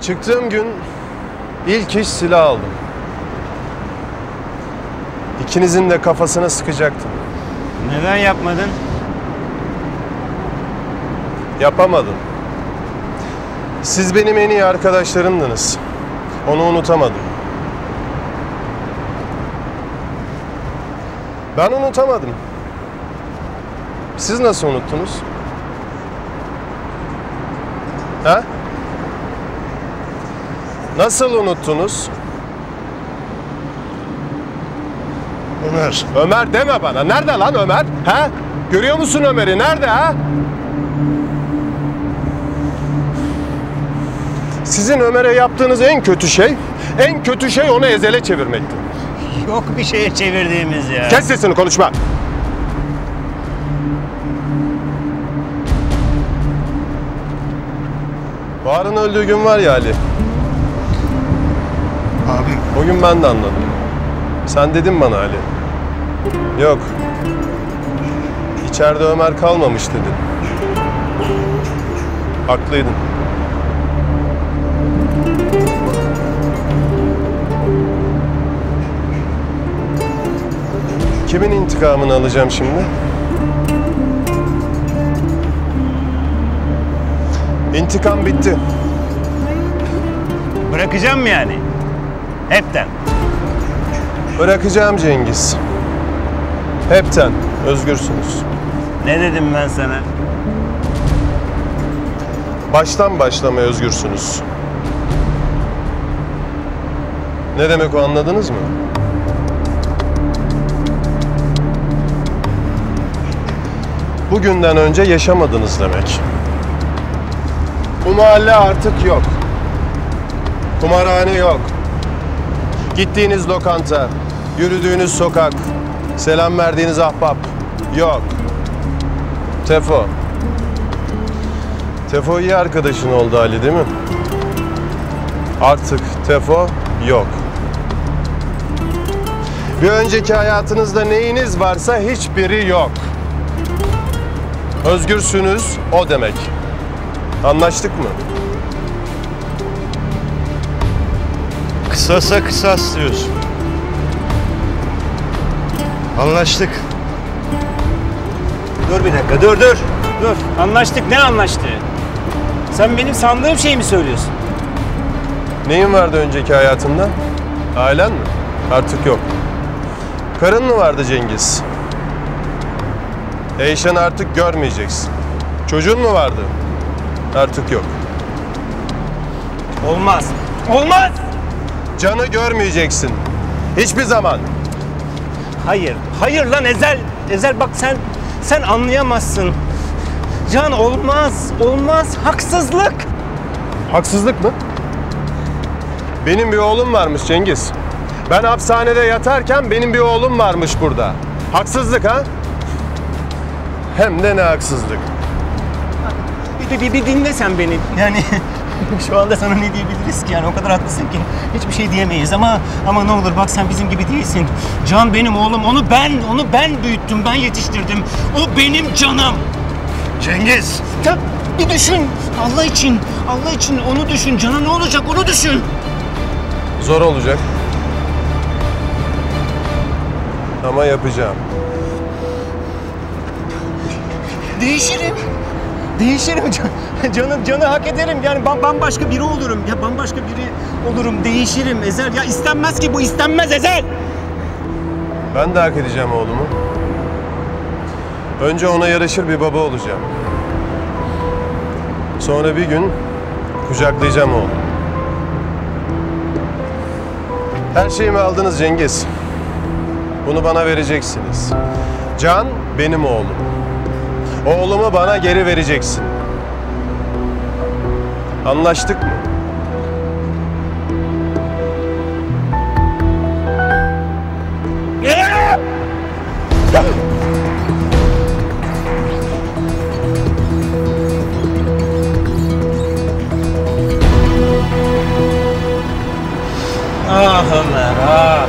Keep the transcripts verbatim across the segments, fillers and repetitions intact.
Çıktığım gün ilk iş silah aldım. İkinizin de kafasına sıkacaktım. Neden yapmadın? Yapamadım. Siz benim en iyi arkadaşlarımdınız. Onu unutamadım. Ben unutamadım. Siz nasıl unuttunuz? Ha? Nasıl unuttunuz? Ömer. Ömer deme bana. Nerede lan Ömer? Ha? Görüyor musun Ömer'i? Nerede ha? Sizin Ömer'e yaptığınız en kötü şey, en kötü şey onu ezele çevirmekti. Yok bir şeye çevirdiğimiz ya. Kes sesini, konuşma. Bahar'ın öldüğü gün var ya Ali. Abi. O gün ben de anladım. Sen dedin bana Ali. Yok. İçeride Ömer kalmamış dedin. Haklıydın. Kimin intikamını alacağım şimdi? İntikam bitti. Bırakacağım mı yani? Hepten. Bırakacağım Cengiz. Hepten özgürsünüz. Ne dedim ben sana? Baştan başlamaya özgürsünüz. Ne demek o, anladınız mı? Bugünden önce yaşamadınız demek. Bu mahalle artık yok. Kumarhane yok. Gittiğiniz lokanta, yürüdüğünüz sokak, selam verdiğiniz ahbap yok. Tefo. Tefo iyi arkadaşın oldu Ali, değil mi? Artık Tefo yok. Bir önceki hayatınızda neyiniz varsa hiçbiri yok. Özgürsünüz, o demek. Anlaştık mı? Kısasa kısas diyorsun. Anlaştık. Dur bir dakika, dur dur. Dur, anlaştık. Ne anlaştığı? Sen benim sandığım şeyi mi söylüyorsun? Neyin vardı önceki hayatında? Ailen mi? Artık yok. Karın mı vardı Cengiz? Eyşan'ı artık görmeyeceksin. Çocuğun mu vardı? Artık yok. Olmaz. Olmaz! Can'ı görmeyeceksin. Hiçbir zaman. Hayır, hayır lan Ezel. Ezel bak sen, sen anlayamazsın. Can olmaz, olmaz. Haksızlık. Haksızlık mı? Benim bir oğlum varmış Cengiz. Ben hapishanede yatarken benim bir oğlum varmış burada. Haksızlık ha? Hem de ne haksızlık. Bir, bir, bir dinle sen beni. Yani şu anda sana ne diyebiliriz ki? Yani o kadar haklısın ki hiçbir şey diyemeyiz ama ama ne olur bak sen bizim gibi değilsin. Can benim oğlum. Onu ben, onu ben büyüttüm, ben yetiştirdim. O benim canım. Cengiz. Ya bir düşün. Allah için, Allah için onu düşün. Cana ne olacak onu düşün. Zor olacak. Ama yapacağım. Değişirim. Değişirim. Can, canı, canı hak ederim. Yani ben bambaşka biri olurum. Ya bambaşka biri olurum. Değişirim Ezel. Ya istenmez ki bu. İstenmez Ezel. Ben de hak edeceğim oğlumu. Önce ona yaraşır bir baba olacağım. Sonra bir gün kucaklayacağım oğlumu. Her şeyimi aldınız Cengiz. Bunu bana vereceksiniz. Can benim oğlum. Oğlumu bana geri vereceksin. Anlaştık mı? Ah Ömer, ah.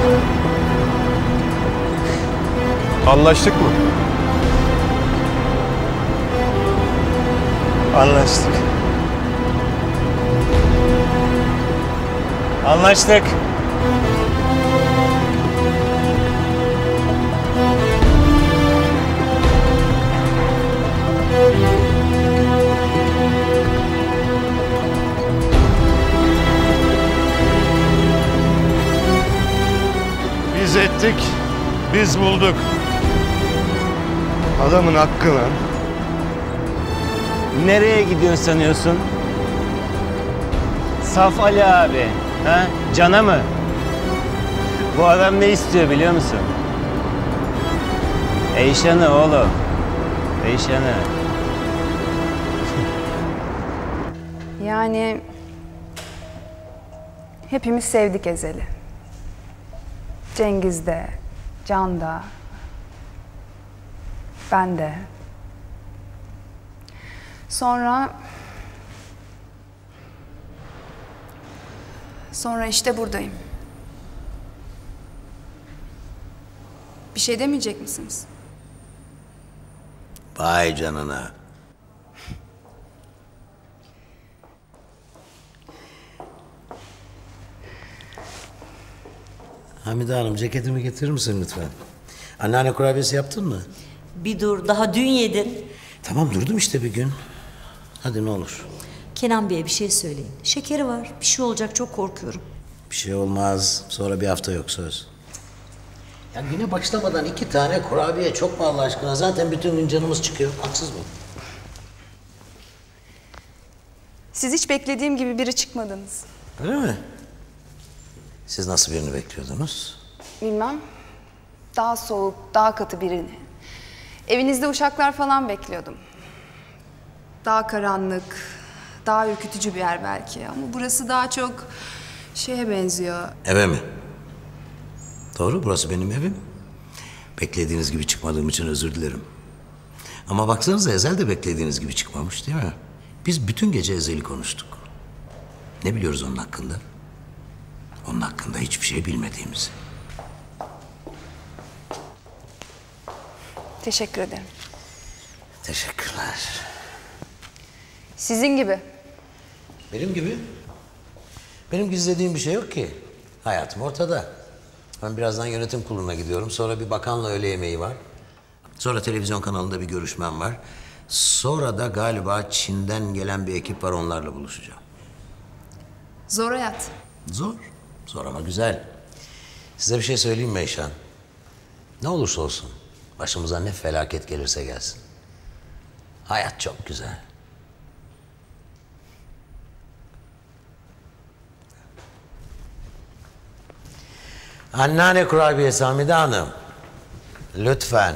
Anlaştık mı? Anlaştık. Anlaştık. Biz ettik, biz bulduk. Adamın hakkını. Nereye gidiyor sanıyorsun? Saf Ali abi. Ha? Cana mı? Bu adam ne istiyor biliyor musun? Eyşan'ı oğlum. Eyşan'ı. Yani hepimiz sevdik Ezel'i. Cengiz de, Can da, ben de. Sonra... Sonra işte buradayım. Bir şey demeyecek misiniz? Vay canına. Hamide Hanım, ceketimi getirir misin lütfen? Anneanne kurabiyesi yaptın mı? Bir dur, daha dün yedin. Tamam, durdum işte bir gün. Hadi ne olur. Kenan Bey'e bir şey söyleyin. Şekeri var, bir şey olacak, çok korkuyorum. Bir şey olmaz. Sonra bir hafta yok, söz. Ya güne başlamadan iki tane kurabiye çok mu Allah aşkına? Zaten bütün gün canımız çıkıyor. Haksız mı? Siz hiç beklediğim gibi biri çıkmadınız. Öyle mi? Siz nasıl birini bekliyordunuz? Bilmem. Daha soğuk, daha katı birini. Evinizde uşaklar falan bekliyordum. Daha karanlık, daha ürkütücü bir yer belki. Ama burası daha çok şeye benziyor. Eve mi? Doğru, burası benim evim. Beklediğiniz gibi çıkmadığım için özür dilerim. Ama baksanıza, Ezel de beklediğiniz gibi çıkmamış değil mi? Biz bütün gece Ezel'i konuştuk. Ne biliyoruz onun hakkında? Onun hakkında hiçbir şey bilmediğimizi. Teşekkür ederim. Teşekkürler. Sizin gibi. Benim gibi? Benim gizlediğim bir şey yok ki. Hayatım ortada. Ben birazdan yönetim kuruluna gidiyorum. Sonra bir bakanla öğle yemeği var. Sonra televizyon kanalında bir görüşmem var. Sonra da galiba Çin'den gelen bir ekip var, onlarla buluşacağım. Zor hayat. Zor. Zor ama güzel. Size bir şey söyleyeyim mi Eyşan? Ne olursa olsun, başımıza ne felaket gelirse gelsin, hayat çok güzel. Anneanne kurabiyesi Hamide Hanım. Lütfen.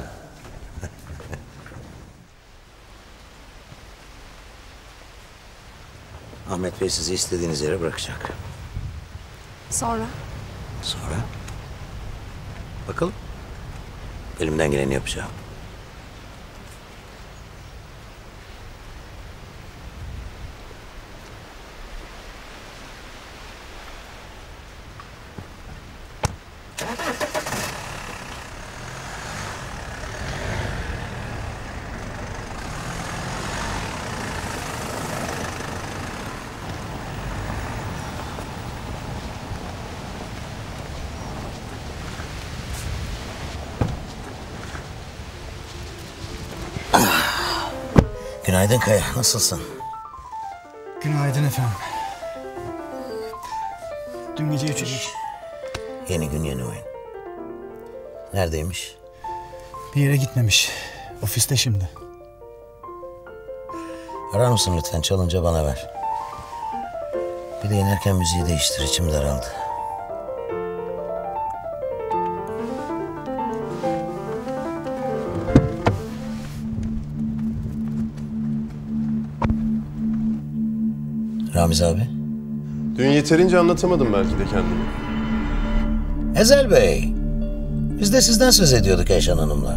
Ahmet Bey sizi istediğiniz yere bırakacak. Sonra? Sonra? Bakalım. Elimden geleni yapacağım. Günaydın Kaya, nasılsın? Günaydın efendim. Dün gece üç iş. Yeni gün yeni oyun. Neredeymiş? Bir yere gitmemiş. Ofiste şimdi. Arar mısın lütfen? Çalınca bana ver. Bir de inerken müziği değiştir, içim daraldı. Ramiz abi. Dün yeterince anlatamadım belki de kendimi. Ezel Bey. Biz de sizden söz ediyorduk Eyşan Hanım'la.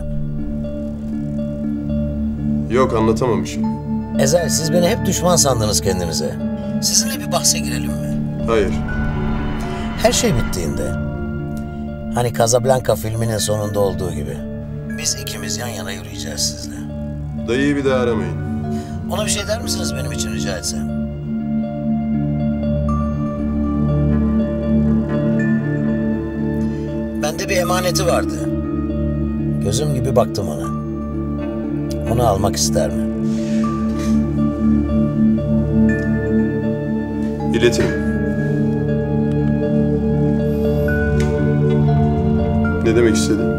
Yok, anlatamamışım. Ezel, siz beni hep düşman sandınız kendinize. Sizinle bir bahse girelim mi? Hayır. Her şey bittiğinde, hani Casablanca filminin sonunda olduğu gibi, biz ikimiz yan yana yürüyeceğiz sizle. Dayıyı bir daha aramayın. Ona bir şey der misiniz benim için rica etsem? Evde bir emaneti vardı. Gözüm gibi baktım ona. Onu almak ister mi? İletirim. Ne demek istedin?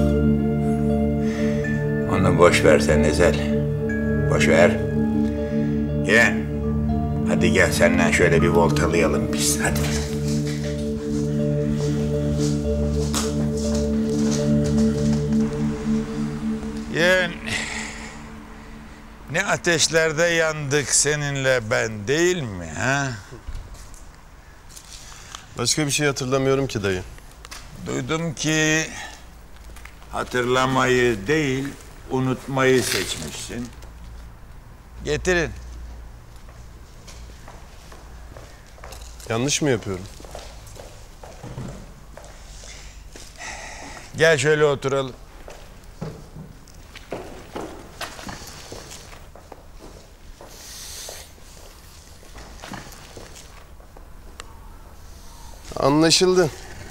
Onu boş ver sen Ezel. Boş ver. Ye. Hadi gel seninle şöyle bir voltalayalım biz. Hadi. Yeğen, ne ateşlerde yandık seninle ben değil mi ha? Başka bir şey hatırlamıyorum ki dayı. Duydum ki hatırlamayı değil, unutmayı seçmişsin. Getirin. Yanlış mı yapıyorum? Gel şöyle oturalım. Anlaşıldı.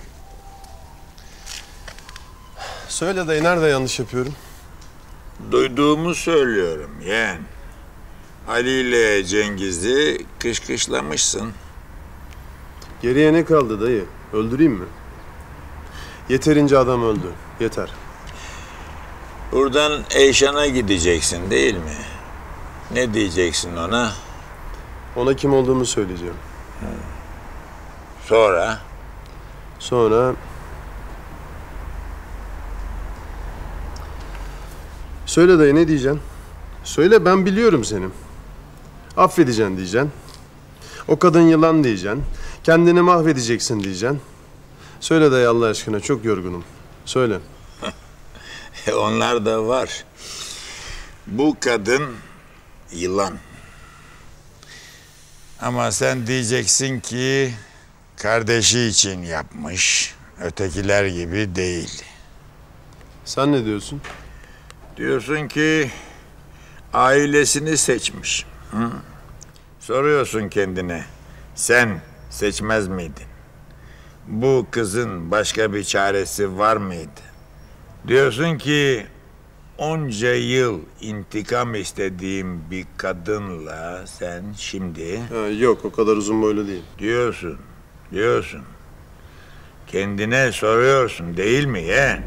Söyle dayı, nerede yanlış yapıyorum? Duyduğumu söylüyorum yeğen. Ali ile Cengiz'i kışkışlamışsın. Geriye ne kaldı dayı? Öldüreyim mi? Yeterince adam öldü. Yeter. Buradan Eyşan'a gideceksin değil mi? Ne diyeceksin ona? Ona kim olduğumu söyleyeceğim. Sonra? Sonra... Söyle dayı, ne diyeceksin? Söyle, ben biliyorum seni. Affedeceksin diyeceksin. O kadın yılan diyeceksin. Kendini mahvedeceksin diyeceksin. Söyle dayı Allah aşkına, çok yorgunum. Söyle. Onlar da var. Bu kadın yılan. Ama sen diyeceksin ki kardeşi için yapmış. Ötekiler gibi değil. Sen ne diyorsun? Diyorsun ki ailesini seçmiş. Hı? Soruyorsun kendine. Sen seçmez miydin? Bu kızın başka bir çaresi var mıydı? Diyorsun ki onca yıl intikam istediğim bir kadınla sen şimdi... Ha, yok, o kadar uzun boylu değil. Diyorsun, diyorsun. Kendine soruyorsun değil mi yeğen?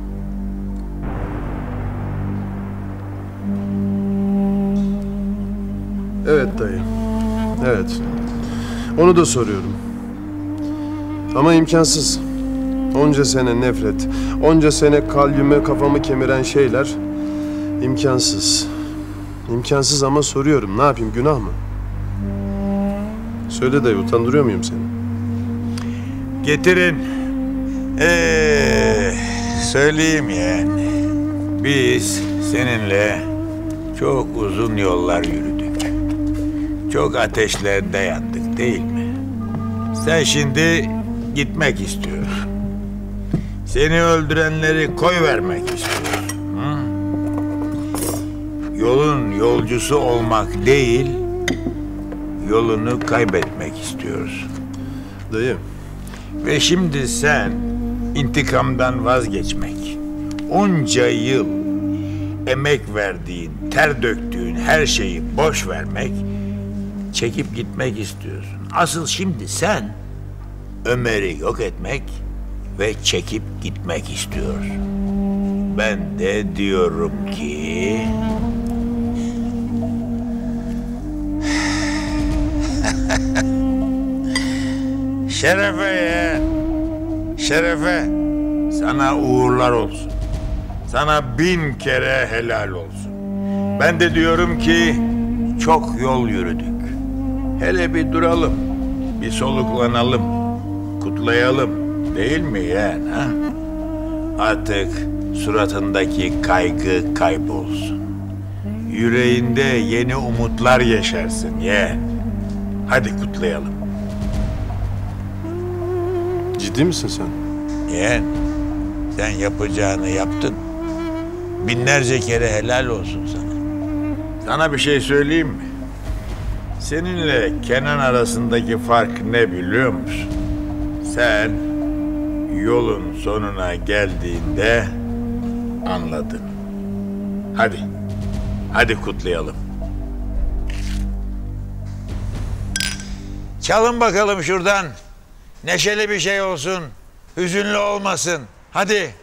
Evet dayı. Evet. Onu da soruyorum. Ama imkansız. Onca sene nefret, onca sene kalbime kafamı kemiren şeyler imkansız. İmkansız ama soruyorum. Ne yapayım, günah mı? Söyle dayı, utandırıyor muyum seni? Getirin. Ee, söyleyeyim yani. Biz seninle çok uzun yollar yürüdük. Çok ateşlerde yandık değil mi? Sen şimdi gitmek istiyorsun. Seni öldürenleri koyvermek istiyorsun. Hı? Yolun yolcusu olmak değil, yolunu kaybetmek istiyorsun. Dayı. Ve şimdi sen intikamdan vazgeçmek, onca yıl emek verdiğin, ter döktüğün her şeyi boş vermek, çekip gitmek istiyorsun. Asıl şimdi sen Ömer'i yok etmek ve çekip gitmek istiyorsun. Ben de diyorum ki... Şerefe ya, Şerefe, sana uğurlar olsun. Sana bin kere helal olsun. Ben de diyorum ki çok yol yürüdük. Hele bir duralım, bir soluklanalım, kutlayalım değil mi yeğen ha? Artık suratındaki kaygı kaybolsun. Yüreğinde yeni umutlar yaşarsın yeğen. Hadi kutlayalım. Ciddi misin sen? Yeğen, sen yapacağını yaptın. Binlerce kere helal olsun sana. Sana bir şey söyleyeyim mi? Seninle Kenan arasındaki fark ne biliyor musun? Sen yolun sonuna geldiğinde anladın. Hadi, hadi kutlayalım. Çalın bakalım şuradan. Neşeli bir şey olsun. Hüzünlü olmasın. Hadi.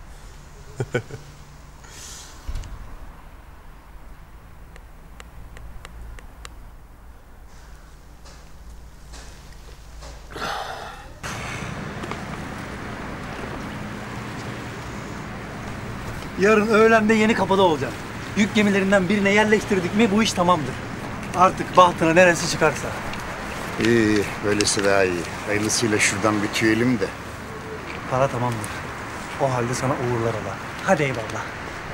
Yarın öğlende yeni kapıda olacağım. Yük gemilerinden birine yerleştirdik mi bu iş tamamdır. Artık bahtına neresi çıkarsa. İyi, böylesi daha iyi. Hayırlısıyla şuradan bir tüyelim de. Para tamamdır. O halde sana uğurlar ola. Hadi eyvallah.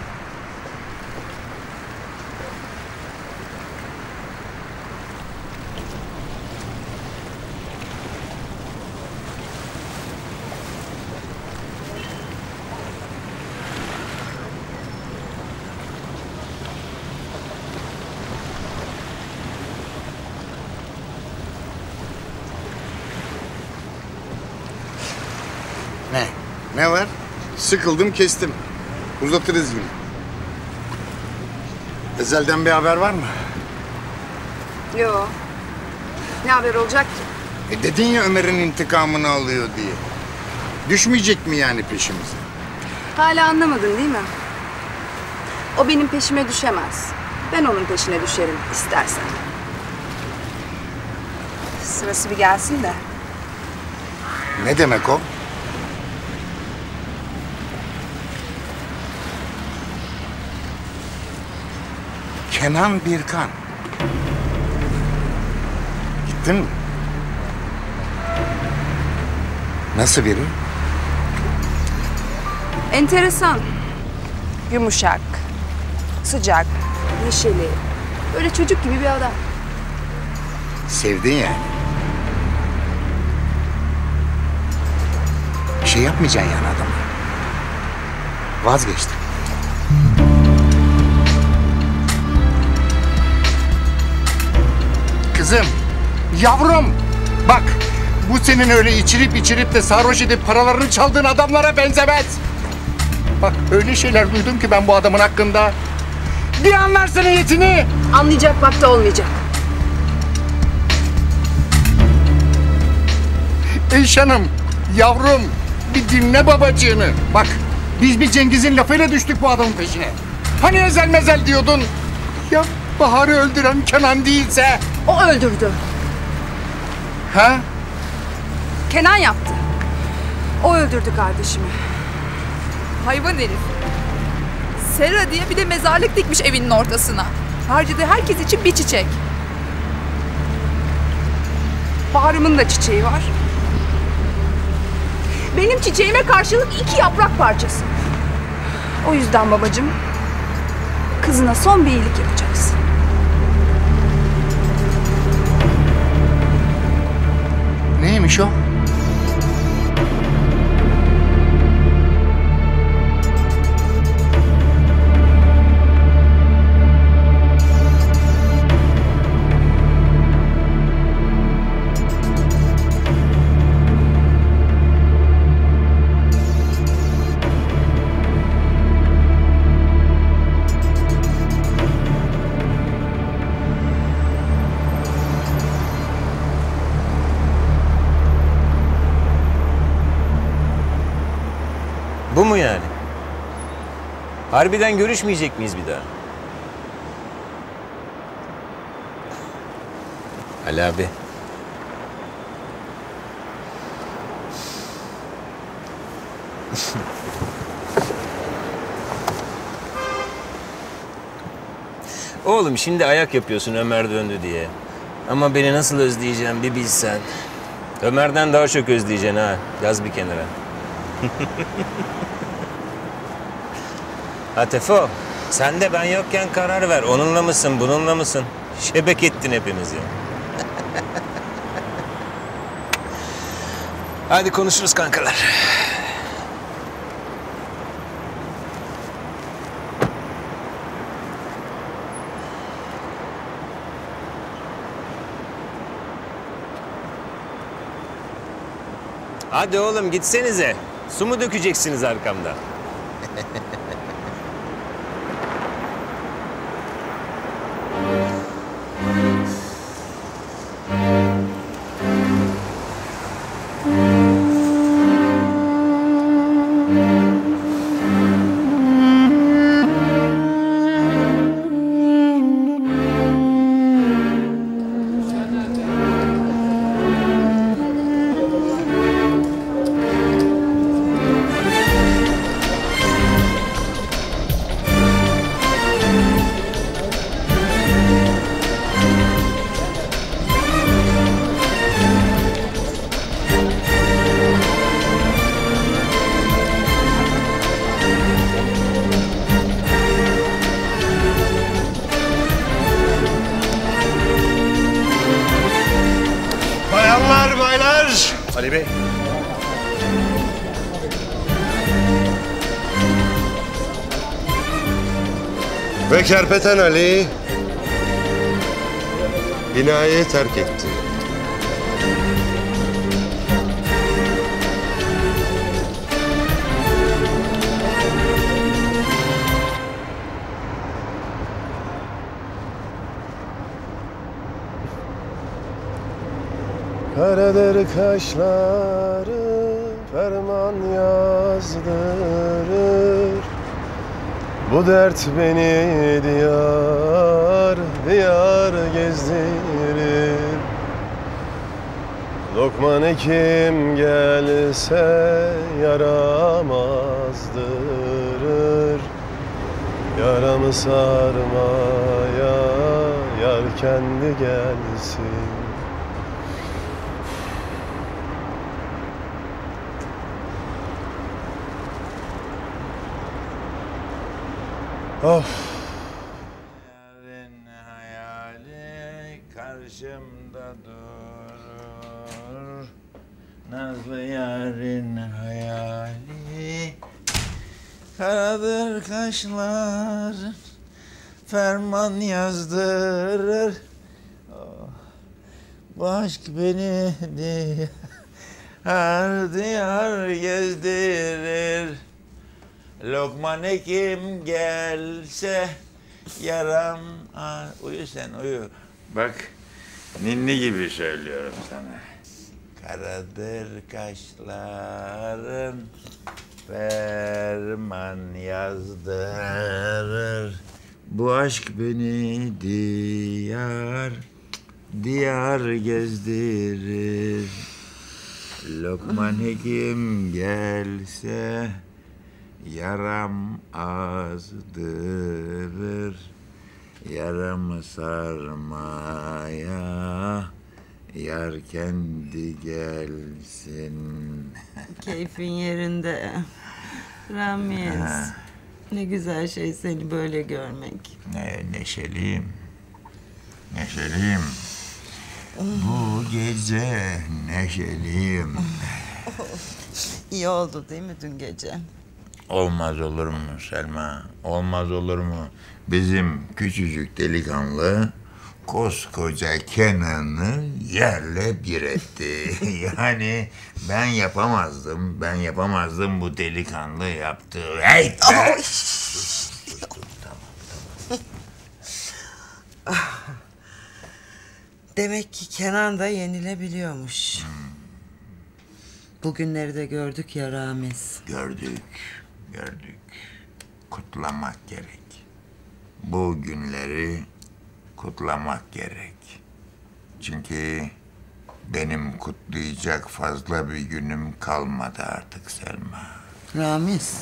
Ne? Ne var? Sıkıldım, kestim. Uzatırız yine. Ezel'den bir haber var mı? Yo. Ne haber olacak ki? E dedin ya Ömer'in intikamını alıyor diye. Düşmeyecek mi yani peşimize? Hala anlamadın değil mi? O benim peşime düşemez. Ben onun peşine düşerim istersen. Sırası bir gelsin de. Ne demek o? Kenan Birkan. Gittin mi? Nasıl biri? Enteresan. Yumuşak. Sıcak. Neşeli. Böyle çocuk gibi bir adam. Sevdin yani. Bir şey yapmayacaksın yani adama. Vazgeçtim. Kızım, yavrum. Bak, bu senin öyle içirip içirip de sarhoş edip paralarını çaldığın adamlara benzemez. Bak öyle şeyler duydum ki ben bu adamın hakkında. Bir anlarsın niyetini. Anlayacak vakti olmayacak. Eyşan'ım, yavrum bir dinle babacığını. Bak biz bir Cengiz'in lafıyla düştük bu adamın peşine. Hani ezel mezel diyordun. Ya Bahar'ı öldüren Kenan değilse? O öldürdü. Ha? Kenan yaptı. O öldürdü kardeşimi. Hayvan herif. Sera diye bir de mezarlık dikmiş evinin ortasına. Harcadığı herkes için bir çiçek. Bahar'ımın da çiçeği var. Benim çiçeğime karşılık iki yaprak parçası. O yüzden babacığım, kızına son bir iyilik yapacaksın. Neymiş o? Bu mu yani? Harbiden görüşmeyecek miyiz bir daha? Ali abi. Oğlum şimdi ayak yapıyorsun Ömer döndü diye. Ama beni nasıl özleyeceğim bir bilsen. Ömer'den daha çok özleyeceksin ha. Yaz bir kenara. Ha Tefo, sen de ben yokken karar ver. Onunla mısın, bununla mısın? Şebek ettin hepimizi. Hadi konuşuruz kankalar. Hadi oğlum gitsenize. Su mu dökeceksiniz arkamda? Bayanlar, baylar. Ali Bey. Ve Kerpeten Ali binayı terk etti. Karadır kaşları, ferman yazdırır. Bu dert beni diyar diyar gezdirir. Lokman Hekim gelse yaramazdırır. Yaramı sarmaya yar kendi gelsin. Of. Yarın hayali karşımda durur. Nazlı yarın hayali. Karadır kaşlar, ferman yazdırır. Oh, bu aşk beni diyar diyar gezdirir. Lokman Hekim gelse yaram... Aa, uyu sen uyu. Bak ninni gibi söylüyorum sana. Karadır kaşların ferman yazdırır. Bu aşk beni diyar diyar gezdirir. Lokman Hekim gelse yaram azdırır, yaramı sarmaya yar kendi gelsin. Keyfin yerinde. Ramiz, ne güzel şey seni böyle görmek. Ne neşeliyim, neşeliyim. Bu gece neşeliyim. İyi oldu değil mi dün gece? Olmaz olur mu Selma? Olmaz olur mu? Bizim küçücük delikanlı koskoca Kenan'ı yerle bir etti. Yani ben yapamazdım, ben yapamazdım bu delikanlı yaptı. Hey be! Tamam, tamam. Demek ki Kenan da yenilebiliyormuş. Hmm. Bugünleri de gördük ya Ramiz. Gördük, gördük. Kutlamak gerek. Bu günleri kutlamak gerek. Çünkü benim kutlayacak fazla bir günüm kalmadı artık Selma. Ramiz.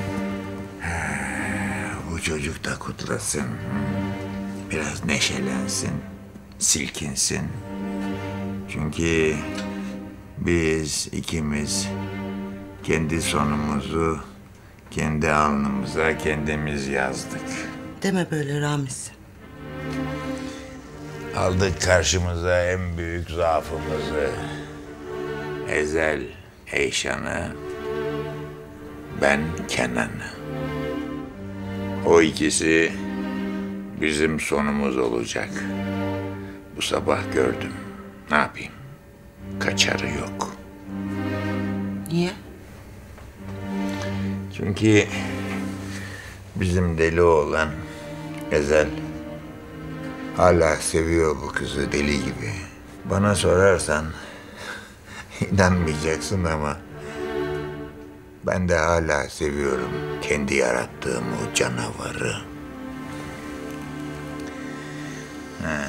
Bu çocuk da kutlasın. Biraz neşelensin, silkinsin. Çünkü biz ikimiz kendi sonumuzu kendi alnımıza kendimiz yazdık. Deme böyle Ramiz. Aldık karşımıza en büyük zaafımızı. Ezel Eyşan'ı, ben Kenan'ı. O ikisi bizim sonumuz olacak. Bu sabah gördüm. Ne yapayım? Kaçarı yok. Niye? Çünkü bizim deli oğlan Ezel hala seviyor bu kızı deli gibi. Bana sorarsan inanmayacaksın ama ben de hala seviyorum kendi yarattığım o canavarı. Ha.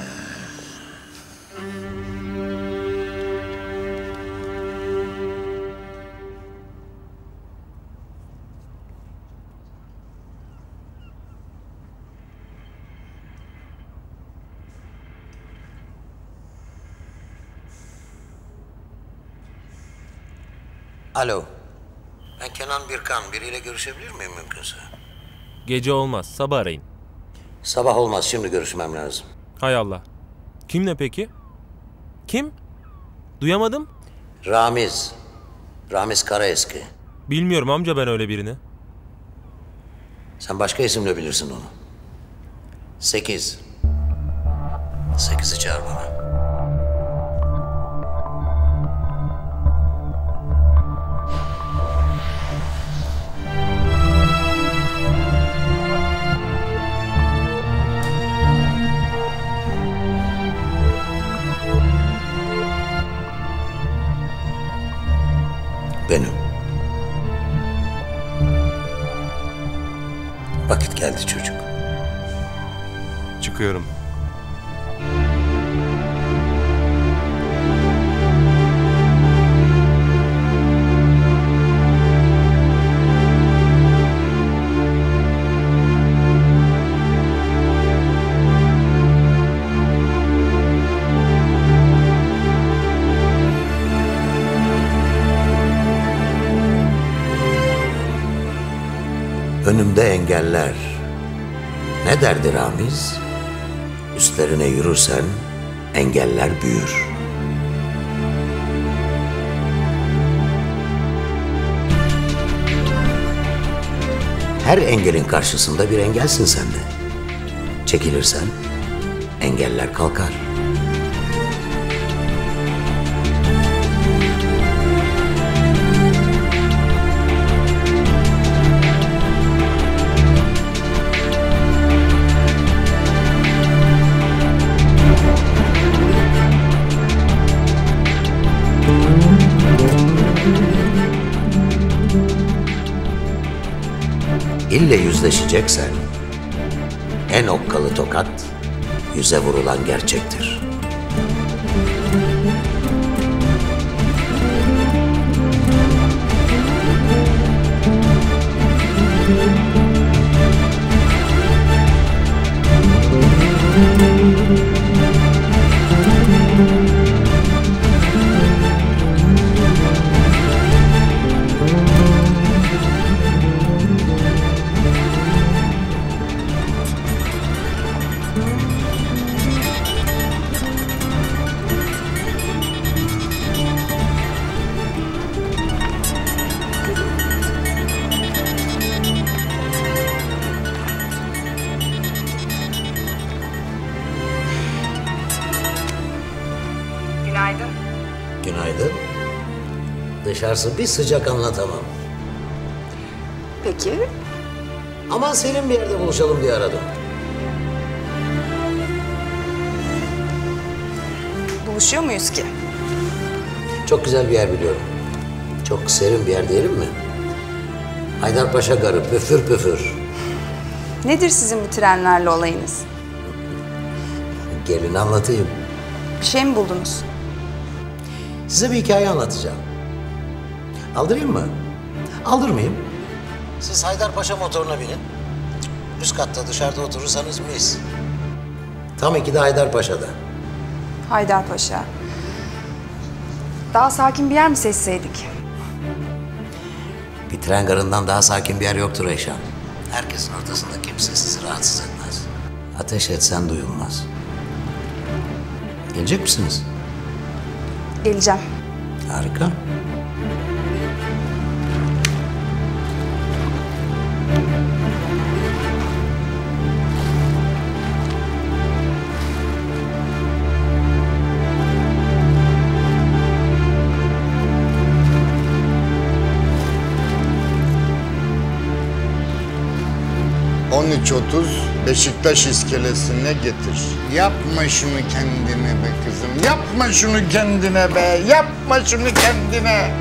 Alo. Ben Kenan Birkan. Biriyle görüşebilir miyim mümkünse? Gece olmaz. Sabah arayın. Sabah olmaz. Şimdi görüşmem lazım. Hay Allah. Kimle peki? Kim? Duyamadım. Ramiz. Ramiz Karaeski. Bilmiyorum amca ben öyle birini. Sen başka isimle bilirsin onu. Sekiz. Sekizi çağır bana. Benim. Vakit geldi çocuk. Çıkıyorum. Önümde engeller. Ne derdi Ramiz? Üstlerine yürürsen engeller büyür. Her engelin karşısında bir engelsin sen de. Çekilirsen engeller kalkar. İlle yüzleşeceksen en okkalı tokat yüze vurulan gerçektir. Günaydın. Günaydın. Dışarısı bir sıcak anlatamam. Peki. Aman serin bir yerde buluşalım diye aradım. Buluşuyor muyuz ki? Çok güzel bir yer biliyorum. Çok serin bir yer diyelim mi? Haydarpaşa Garı, püfür püfür. Nedir sizin bu trenlerle olayınız? Gelin anlatayım. Bir şey mi buldunuz? Size bir hikaye anlatacağım. Aldırayım mı? Aldırmayayım. Siz Haydarpaşa motoruna binin. Üst katta dışarıda oturursanız mis. Tam ikide Haydarpaşa'da. Haydarpaşa. Daha sakin bir yer mi seçseydik? Bir tren garından daha sakin bir yer yoktur Eyşan. Herkesin ortasında kimse sizi rahatsız etmez. Ateş etsen duyulmaz. Gelecek misiniz? Geleceğim. Harika. on üç otuz Beşiktaş iskelesine getir. Yapma şunu kendine be kızım. Yapma şunu kendine be. Yapma şunu kendine.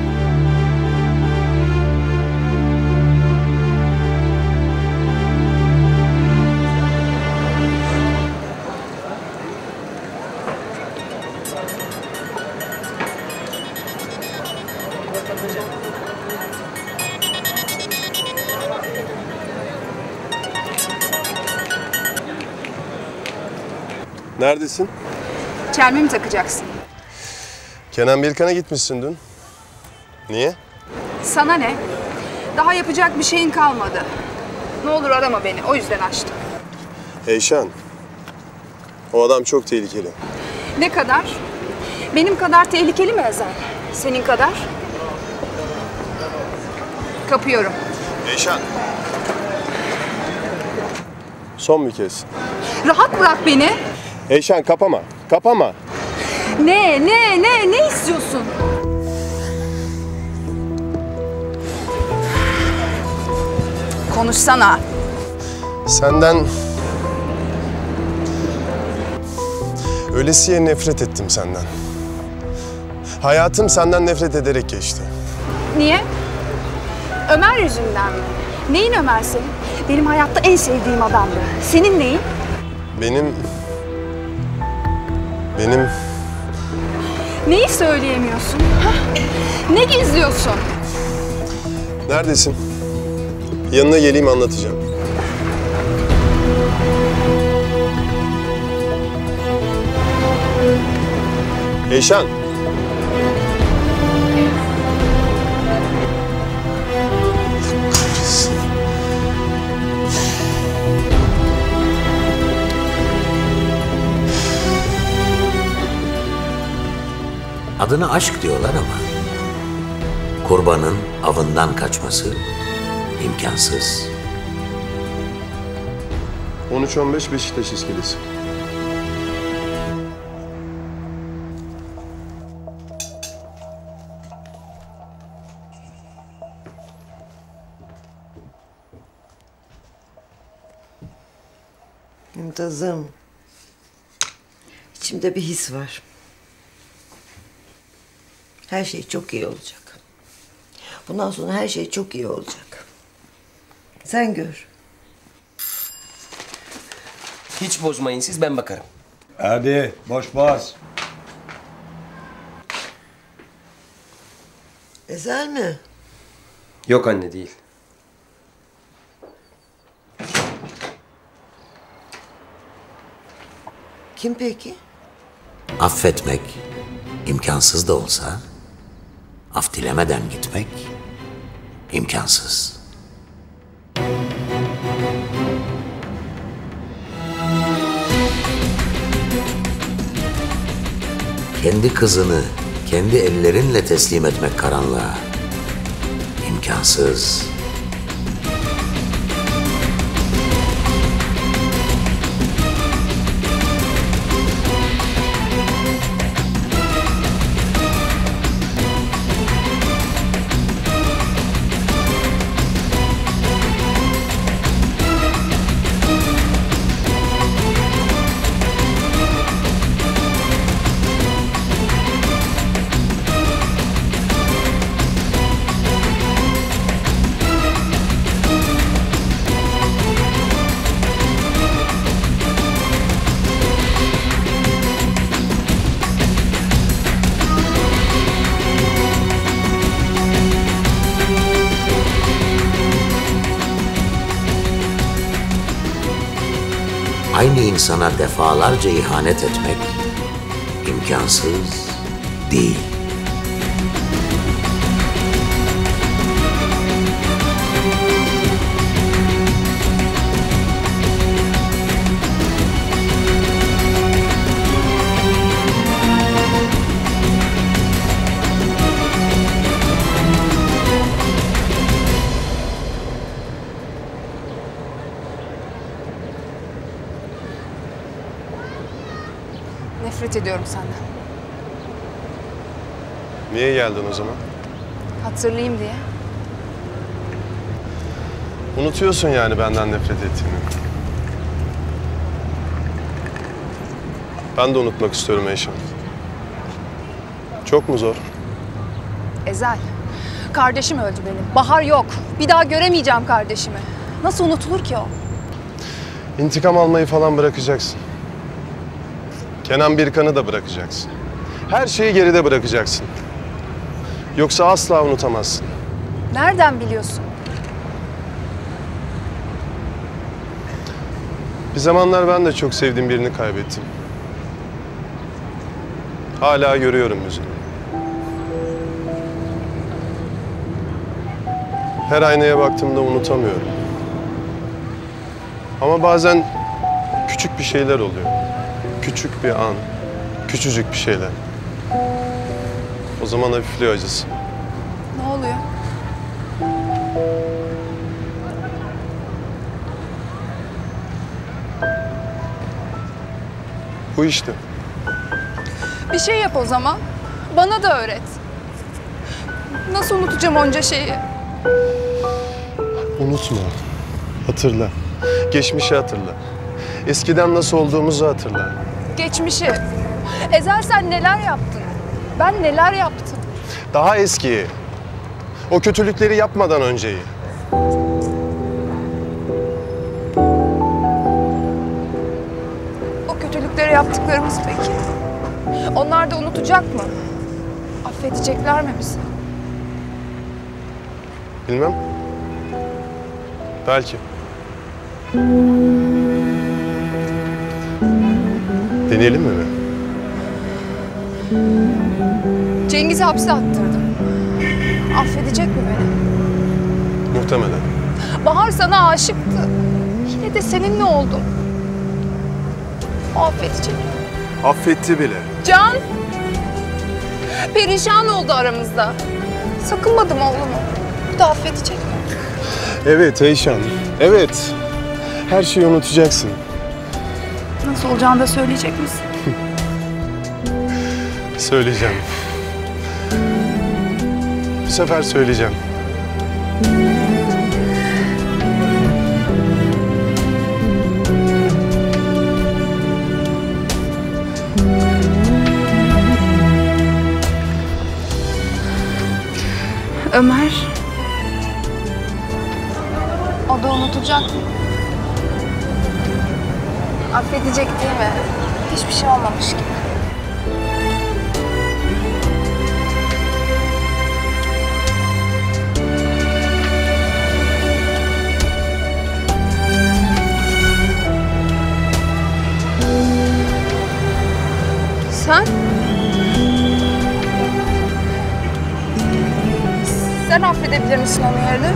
Neredesin? Çelme mi takacaksın? Kenan Bilkan'a gitmişsin dün. Niye? Sana ne? Daha yapacak bir şeyin kalmadı. Ne olur arama beni. O yüzden açtım. Eyşan. O adam çok tehlikeli. Ne kadar? Benim kadar tehlikeli mi Ezel? Senin kadar? Kapıyorum. Eyşan. Son bir kez. Rahat bırak beni. Eyşan kapama. Kapama. Ne, ne, ne, ne istiyorsun? Konuşsana. Senden... Ölesiye nefret ettim senden. Hayatım senden nefret ederek geçti. Niye? Ömer yüzünden mi? Neyin Ömer senin? Benim hayatta en sevdiğim adamdı. Senin neyin? Benim... Benim... Neyi söyleyemiyorsun? Hah? Ne gizliyorsun? Neredesin? Yanına geleyim anlatacağım. Eyşan. Adına aşk diyorlar ama kurbanın avından kaçması imkansız. on üç on beş Beşiktaş iskelesi. Mümtazım. İçimde bir his var. Her şey çok iyi olacak. Bundan sonra her şey çok iyi olacak. Sen gör. Hiç bozmayın siz, ben bakarım. Hadi boş boz. Ezel mi? Yok anne, değil. Kim peki? Affetmek imkansız da olsa af dilemeden gitmek imkansız. Kendi kızını kendi ellerinle teslim etmek karanlığa imkansız. Aynı insana defalarca ihanet etmek imkansız değil. Nefret ediyorum senden. Niye geldin o zaman? Hatırlayayım diye. Unutuyorsun yani benden nefret ettiğini. Ben de unutmak istiyorum Eyşan. Çok mu zor? Ezel, kardeşim öldü benim. Bahar yok. Bir daha göremeyeceğim kardeşimi. Nasıl unutulur ki o? İntikam almayı falan bırakacaksın. Kenan Birkan'ı da bırakacaksın. Her şeyi geride bırakacaksın. Yoksa asla unutamazsın. Nereden biliyorsun? Bir zamanlar ben de çok sevdiğim birini kaybettim. Hala görüyorum yüzünü. Her aynaya baktığımda unutamıyorum. Ama bazen küçük bir şeyler oluyor. Küçük bir an, küçücük bir şeyler. O zaman hafifliyor acısı. Ne oluyor? Bu işte. Bir şey yap o zaman. Bana da öğret. Nasıl unutacağım onca şeyi? Unutma. Hatırla. Geçmişi hatırla. Eskiden nasıl olduğumuzu hatırla. Geçmişi. Ezel sen neler yaptın? Ben neler yaptım? Daha eskiyi. O kötülükleri yapmadan önceyi. O kötülükleri yaptıklarımız peki? Onlar da unutacak mı? Affedecekler mi bizi? Bilmem. Belki. Deneyelim mi be? Cengiz'i hapse attırdım. Affedecek mi beni? Muhtemelen. Bahar sana aşıktı. Yine de seninle oldum. O affedecek. Affetti bile. Can! Perişan oldu aramızda. Sakınmadım oğlumu. Bir de affedecek mi? Evet Eyşan. Evet. Her şeyi unutacaksın. Nasıl olacağını da söyleyecek misin? Söyleyeceğim. Bu sefer söyleyeceğim. Ömer. O da unutacak mı? Affedecek değil mi? Hiçbir şey olmamış gibi. Sen? Sen affedebilir misin onun yerine?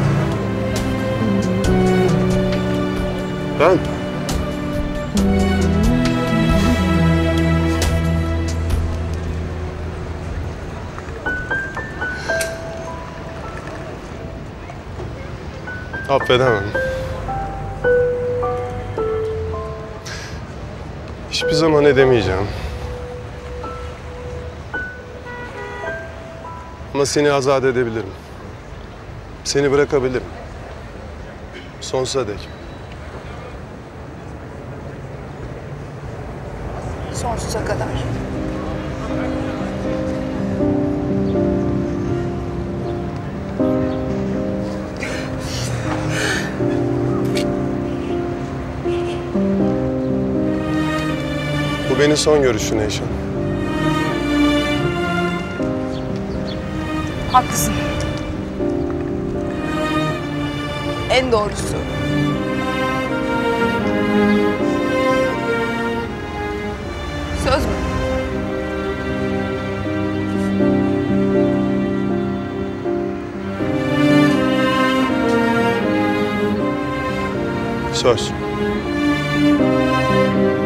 Ben? Affedemem. Hiçbir zaman edemeyeceğim. Ama seni azat edebilirim. Seni bırakabilirim. Sonsuza dek. Sonsuza kadar. Bu benim son görüşün Eyşan. Haklısın. En doğrusu. Söz mü? Söz.